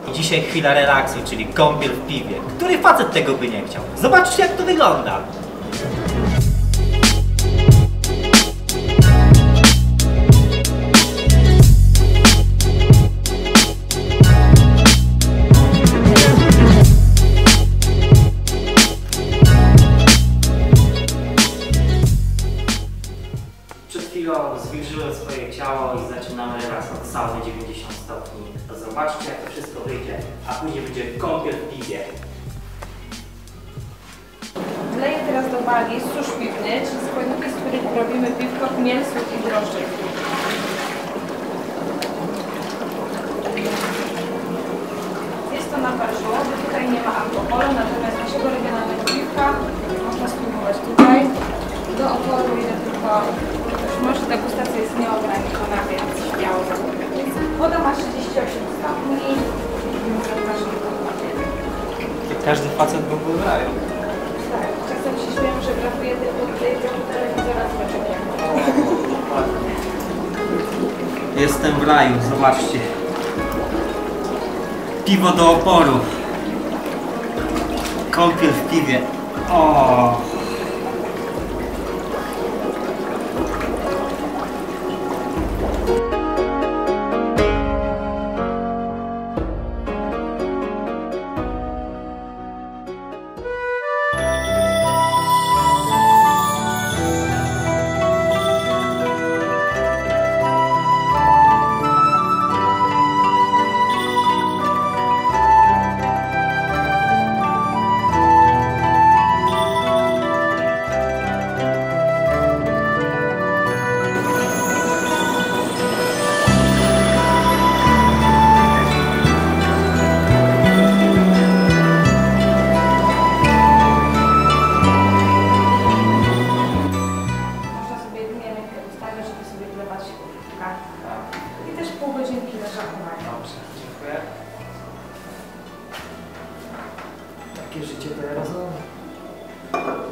I dzisiaj chwila relaksu, czyli kąpiel w piwie. Który facet tego by nie chciał? Zobaczcie, jak to wygląda. Przed chwilą zwilżyłem swoje ciało i zaczynamy relaks od sauny 90 stopni. To zobaczcie, jak to wszystko wyjdzie, a później będzie kąpiel w piwie. Wleję teraz do wagi susz piwny, czyli składniki, z których robimy piwko, chmiel, sól i drożdże. Jest to napar żołowy, tutaj nie ma alkoholu, natomiast naszego regionalnego piwka można spróbować tutaj. Do oporu ile tylko może, degustacja jest nieograniczona, więc śmiało zamówię. Woda ma 38 stopni. Każdy facet by był w raju. Tak, czasem się śmieję, że brakuje tylko tej telewizora z leczenia. Jestem w raju, zobaczcie. Piwo do oporu. Kąpiel w piwie. O. I też pół godzinki leżakowania. Dobrze, dziękuję. Takie życie to ja rozumiem.